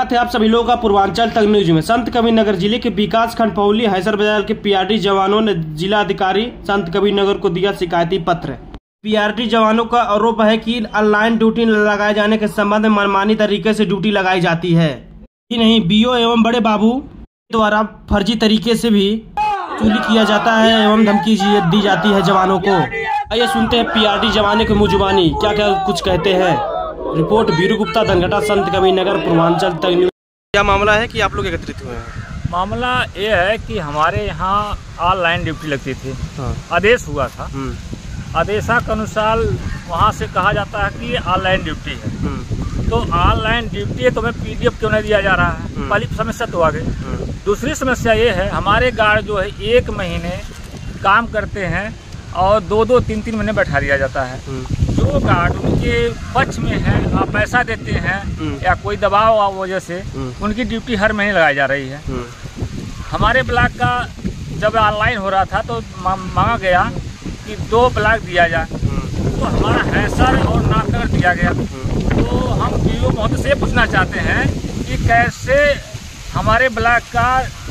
स्वागत है आप सभी लोगों का पूर्वांचल तक न्यूज में। संत कबीर नगर जिले के विकास खंड पौली हैसर बाजार के पीआरटी जवानों ने जिला अधिकारी संत कबीर नगर को दिया शिकायती पत्र। पीआरटी जवानों का आरोप है कि ऑनलाइन ड्यूटी लगाए जाने के संबंध में मनमानी तरीके से ड्यूटी लगाई जाती है। ही नहीं, बीओ एवं बड़े बाबू द्वारा फर्जी तरीके से भी चोरी किया जाता है एवं धमकी दी जाती है जवानों को। आइए सुनते हैं पीआरटी जवानों की मुंहजुबानी क्या क्या कुछ कहते हैं। रिपोर्ट वीरू गुप्ता, धनघटा, संत कबीर नगर, पूर्वांचल तक न्यूज। क्या मामला है कि आप लोग एकत्रित हुए हैं? मामला ये है कि हमारे यहाँ ऑनलाइन ड्यूटी लगती थी। आदेश हुआ था, आदेशा के अनुसार वहाँ से कहा जाता है कि ऑनलाइन ड्यूटी है। तो ऑनलाइन ड्यूटी है तो हमें पीडीएफ क्यों नहीं दिया जा रहा है? पहली समस्या तो आ गई। दूसरी समस्या ये है, हमारे गार्ड जो है 1 महीने काम करते हैं और 2-2, 3-3 महीने बैठा दिया जाता है। जो गार्ड उनके पक्ष में है, आप पैसा देते हैं या कोई दबाव वजह से उनकी ड्यूटी हर महीने लगाई जा रही है। हमारे ब्लॉक का जब ऑनलाइन हो रहा था तो मांगा गया कि 2 ब्लॉक दिया जाए, तो हमारा हैसर और नागनगर दिया गया। तो हम बीओ महोदय से पूछना चाहते हैं कि कैसे हमारे ब्लॉक का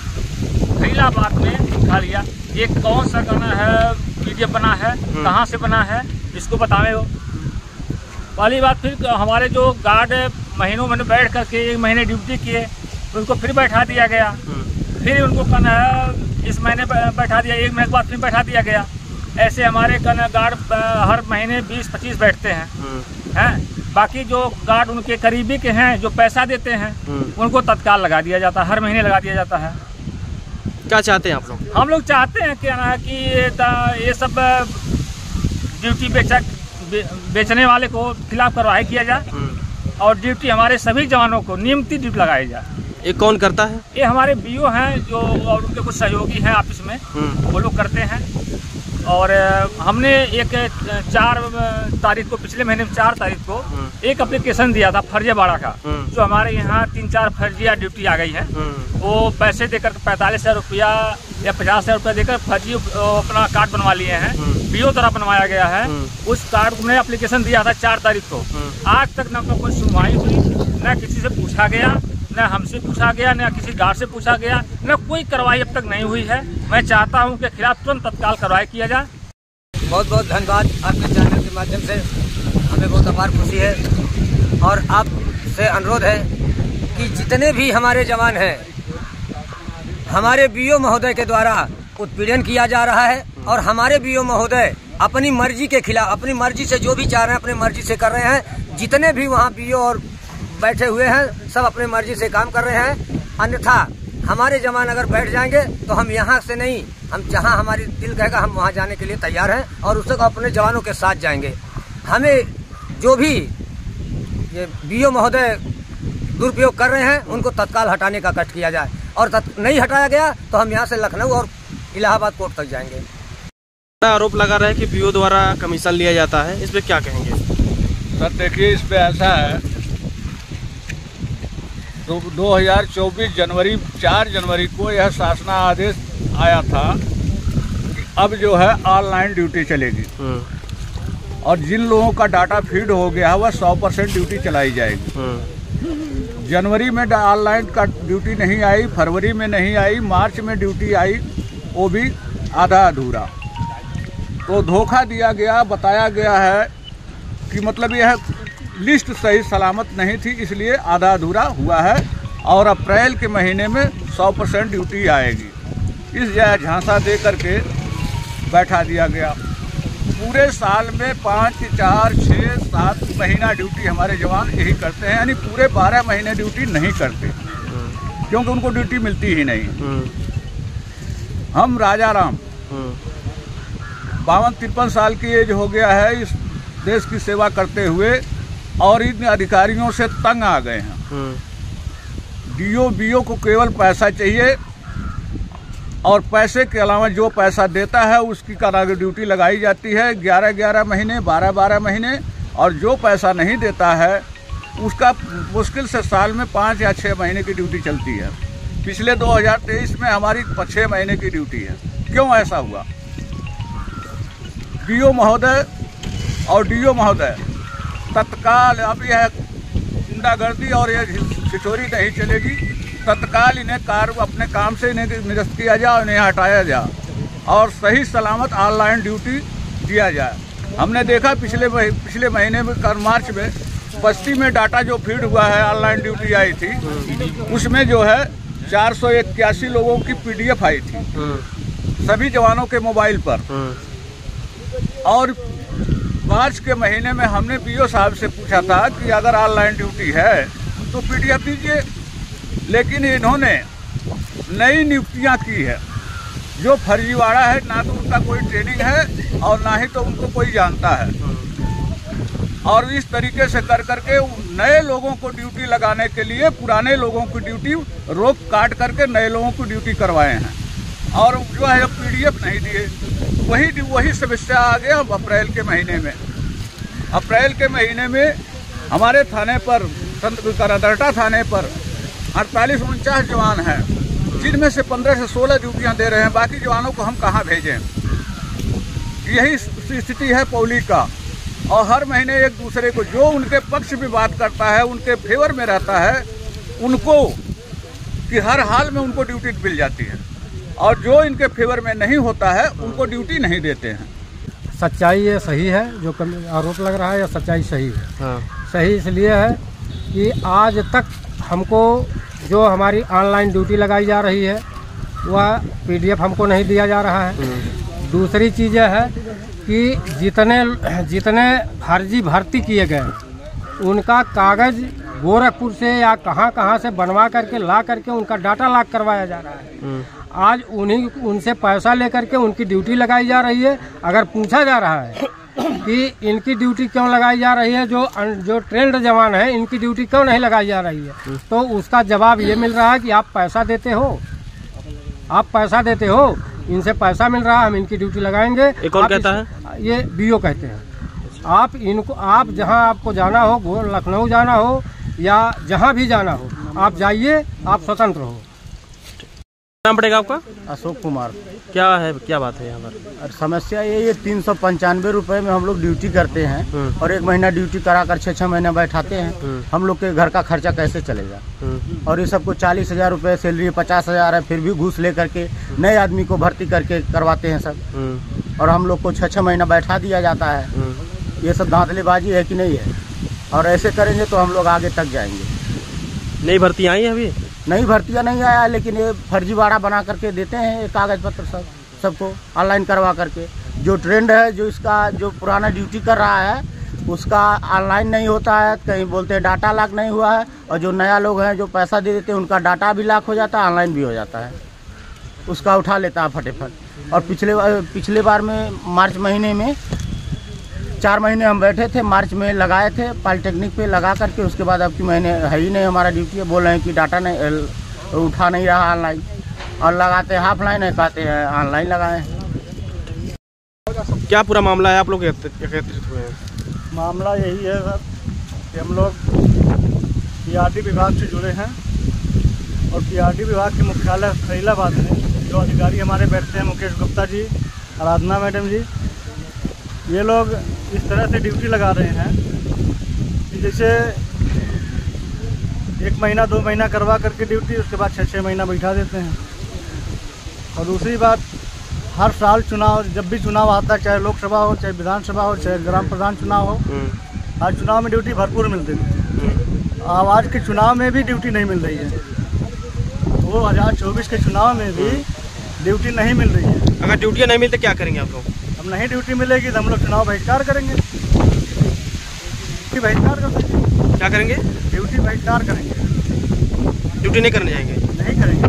फरीदाबाद में उठा लिया, ये कौन सा गाना है, पीडीएफ बना है, कहाँ से बना है, इसको बतावे हो। पहली बात, फिर हमारे जो गार्ड महीनों में बैठ करके 1 महीने ड्यूटी किए, उनको फिर बैठा दिया गया। फिर उनको कहना है इस महीने बैठा दिया, 1 महीने के बाद फिर बैठा दिया गया। ऐसे हमारे गार्ड हर महीने 20-25 बैठते हैं। बाकी जो गार्ड उनके करीबी के हैं, जो पैसा देते हैं, उनको तत्काल लगा दिया जाता है, हर महीने लगा दिया जाता है। क्या चाहते हैं आप लोग? हम लोग चाहते हैं कि ये सब ड्यूटी बेचने वाले को खिलाफ कार्रवाई किया जाए और ड्यूटी हमारे सभी जवानों को नियमित ड्यूटी लगाई जाए। ये कौन करता है? ये हमारे बीओ हैं जो, और उनके कुछ सहयोगी हैं आपस में, वो लोग करते हैं। और हमने 4 तारीख को, पिछले महीने में 4 तारीख को एक एप्लीकेशन दिया था फर्जीवाड़ा का। जो हमारे यहाँ 3-4 फर्जिया ड्यूटी आ गई है, वो पैसे देकर 45,000 रुपया या 50,000 रुपया देकर फर्जी अपना कार्ड बनवा लिए हैं। बीओ द्वारा बनवाया गया है। उस कार्ड में एप्लीकेशन दिया था 4 तारीख को। आज तक न कोई सुनवाई हुई, न किसी से पूछा गया, न हमसे पूछा गया, न किसी गार्ड से पूछा गया, न कोई कार्रवाई अब तक नहीं हुई है। मैं चाहता हूं कि खिलाफ तुरंत तत्काल कार्रवाई किया जाए। बहुत बहुत धन्यवाद। आपके चैनल के माध्यम से हमें बहुत अपार खुशी है और आपसे अनुरोध है कि जितने भी हमारे जवान हैं, हमारे बीओ महोदय के द्वारा उत्पीड़न किया जा रहा है और हमारे बीओ महोदय अपनी मर्जी के खिलाफ, अपनी मर्जी से जो भी चाह रहे हैं अपनी मर्जी से कर रहे हैं। जितने भी वहाँ बीओ और बैठे हुए हैं सब अपनी मर्जी से काम कर रहे हैं। अन्यथा हमारे जवान अगर बैठ जाएंगे तो हम यहाँ से नहीं, हम जहाँ हमारी दिल कहेगा हम वहाँ जाने के लिए तैयार हैं और उससे अपने जवानों के साथ जाएंगे। हमें जो भी ये बीओ महोदय दुरुपयोग कर रहे हैं उनको तत्काल हटाने का कष्ट किया जाए और नहीं हटाया गया तो हम यहाँ से लखनऊ और इलाहाबाद कोर्ट तक जाएंगे। आरोप लगा रहा है कि बीओ द्वारा कमीशन लिया जाता है, इस पर क्या कहेंगे? सर देखिए, इस पे ऐसा है, 2024 जनवरी 4 जनवरी को यह शासना आदेश आया था कि अब जो है ऑनलाइन ड्यूटी चलेगी और जिन लोगों का डाटा फीड हो गया वह 100% ड्यूटी चलाई जाएगी। जनवरी में ऑनलाइन का ड्यूटी नहीं आई, फरवरी में नहीं आई, मार्च में ड्यूटी आई, वो भी आधा अधूरा। तो धोखा दिया गया, बताया गया है कि मतलब यह लिस्ट सही सलामत नहीं थी, इसलिए आधा अधूरा हुआ है और अप्रैल के महीने में 100% ड्यूटी आएगी। इस जगह झांसा दे करके बैठा दिया गया। पूरे साल में 5, 4, 6, 7 महीना ड्यूटी हमारे जवान यही करते हैं, यानी पूरे 12 महीने ड्यूटी नहीं करते क्योंकि उनको ड्यूटी मिलती ही नहीं। हम राजा राम 52-53 साल की एज हो गया है, इस देश की सेवा करते हुए और इन अधिकारियों से तंग आ गए हैं। बीओ को केवल पैसा चाहिए और पैसे के अलावा जो पैसा देता है उसकी ड्यूटी लगाई जाती है 11-11 महीने, 12-12 महीने, और जो पैसा नहीं देता है उसका मुश्किल से साल में 5 या 6 महीने की ड्यूटी चलती है। पिछले 2023 में हमारी 6 महीने की ड्यूटी है। क्यों ऐसा हुआ? बीओ महोदय और डीओ महोदय तत्काल अब यह गुंडागर्दी और ये सिठोरी नहीं चलेगी, तत्काल इन्हें अपने काम से इन्हें निरस्त किया जाए, इन्हें हटाया जाए और सही सलामत ऑनलाइन ड्यूटी दिया जाए। हमने देखा पिछले महीने में मार्च में बस्ती में डाटा जो फीड हुआ है, ऑनलाइन ड्यूटी आई थी, उसमें जो है 481 लोगों की PDF आई थी सभी जवानों के मोबाइल पर। और मार्च के महीने में हमने BO साहब से पूछा था कि अगर ऑनलाइन ड्यूटी है तो PDF दीजिए, लेकिन इन्होंने नई नियुक्तियां की है जो फर्जीवाड़ा है। ना तो उनका कोई ट्रेनिंग है और ना ही तो उनको कोई जानता है, और इस तरीके से कर करके नए लोगों को ड्यूटी लगाने के लिए पुराने लोगों की ड्यूटी रोक काट करके नए लोगों को ड्यूटी करवाए हैं। और जो है PDF नहीं दिए, वही समस्या आ गया। अप्रैल के महीने में हमारे थाने पर, करदर्टा थाने पर 48-49 जवान हैं, जिनमें से 15 से 16 ड्यूटियां दे रहे हैं। बाकी जवानों को हम कहां भेजें? यही स्थिति है पौली का। और हर महीने एक दूसरे को, जो उनके पक्ष में बात करता है, उनके फेवर में रहता है, उनको कि हर हाल में उनको ड्यूटी मिल जाती है, और जो इनके फेवर में नहीं होता है उनको ड्यूटी नहीं देते हैं। सच्चाई ये सही है, जो आरोप लग रहा है, या सच्चाई सही है? हाँ। सही इसलिए है कि आज तक हमको जो हमारी ऑनलाइन ड्यूटी लगाई जा रही है वह PDF हमको नहीं दिया जा रहा है। दूसरी चीज़ है कि जितने फर्जी भर्ती किए गए उनका कागज़ गोरखपुर से या कहाँ से बनवा करके ला करके उनका डाटा लॉक करवाया जा रहा है। आज उनसे पैसा लेकर के उनकी ड्यूटी लगाई जा रही है। अगर पूछा जा रहा है कि इनकी ड्यूटी क्यों लगाई जा रही है, जो ट्रेंड जवान है इनकी ड्यूटी क्यों नहीं लगाई जा रही है, तो उसका जवाब ये मिल रहा है कि आप पैसा देते हो, इनसे पैसा मिल रहा है, हम इनकी ड्यूटी लगाएंगे। एक और कहता है, ये BO कहते हैं। आप जहां आपको जाना हो, लखनऊ जाना हो या जहां भी जाना हो, आप जाइए, आप स्वतंत्र हो। नाम पड़ेगा आपका? अशोक कुमार। क्या बात है यहाँ पर? समस्या ये 395 रुपए में हम लोग ड्यूटी करते हैं और 1 महीना ड्यूटी करा कर 6 महीना बैठाते हैं। हम लोग के घर का खर्चा कैसे चलेगा? और ये सबको 40,000 रुपये सैलरी, 50,000 है, फिर भी घूस ले करके नए आदमी को भर्ती करके करवाते हैं सब, और हम लोग को 6 महीना बैठा दिया जाता है। ये सब धांधलीबाजी है कि नहीं है? और ऐसे करेंगे तो हम लोग आगे तक जाएंगे। नई भर्ती आई है? अभी नई भर्तियाँ नहीं आया, लेकिन ये फर्जीवाड़ा बना करके देते हैं कागज पत्र सबको ऑनलाइन करवा करके। जो ट्रेंड है, जो पुराना ड्यूटी कर रहा है उसका ऑनलाइन नहीं होता है, कहीं बोलते हैं डाटा लॉक नहीं हुआ है, और जो नया लोग हैं जो पैसा दे देते हैं उनका डाटा भी लॉक हो जाता है, ऑनलाइन भी हो जाता है, उसका उठा लेता है फटाफट। और पिछले बार में मार्च महीने में 4 महीने हम बैठे थे, मार्च में लगाए थे पॉलिटेक्निक पे लगा करके, उसके बाद अब की महीने है ही नहीं हमारा ड्यूटी है। बोल रहे हैं कि डाटा नहीं उठा नहीं रहा ऑनलाइन, और लगाते हैं ऑफलाइन है, कहते हैं ऑनलाइन लगाए। क्या पूरा मामला है? आप लोग एकत्रित हुए हैं? मामला यही है सर कि हम लोग PRD विभाग से जुड़े हैं, और PRD विभाग के मुख्यालय फरीदाबाद में जो अधिकारी हमारे बैठते हैं, मुकेश गुप्ता जी, आराधना मैडम जी, ये लोग इस तरह से ड्यूटी लगा रहे हैं कि जैसे 1 महीना 2 महीना करवा करके ड्यूटी, उसके बाद 6 महीना बैठा देते हैं। और दूसरी बात, हर साल चुनाव, जब भी चुनाव आता है, चाहे लोकसभा हो, चाहे विधानसभा हो, चाहे ग्राम प्रधान चुनाव हो, हर चुनाव में ड्यूटी भरपूर मिलती थी। अब आज के चुनाव में भी ड्यूटी नहीं मिल रही है, 2024 के चुनाव में भी ड्यूटी नहीं मिल रही है। अगर ड्यूटियाँ नहीं मिलती क्या करेंगे आप लोग? अब नहीं ड्यूटी मिलेगी तो हम लोग चुनाव बहिष्कार करेंगे। बहिष्कार कर, क्या करेंगे? ड्यूटी बहिष्कार करेंगे। ड्यूटी नहीं करने जाएंगे? नहीं करेंगे।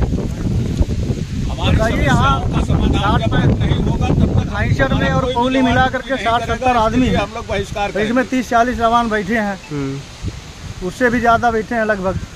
आइसर में और पौली मिला करके 60-70 आदमी है, हम लोग बहिष्कार, इसमें 30-40 जवान बैठे हैं, उससे भी ज़्यादा बैठे हैं लगभग।